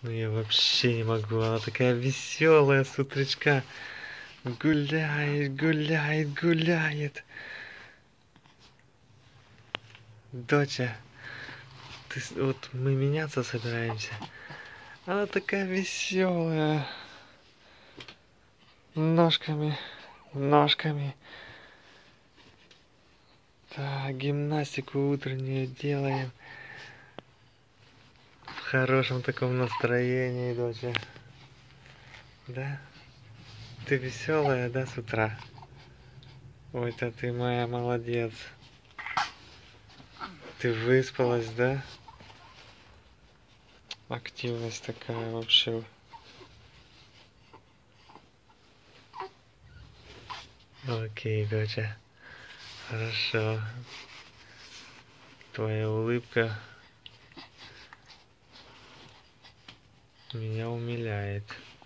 Ну я вообще не могу, она такая веселая с утречка. Гуляет, гуляет, гуляет. Доча, вот мы меняться собираемся. Она такая веселая. Ножками, ножками. Так, гимнастику утреннюю делаем. В хорошем таком настроении, доча. Да? Ты веселая, да, с утра? Ой-то ты моя молодец. Ты выспалась, да? Активность такая вообще. Окей, доча. Хорошо. Твоя улыбка меня умиляет.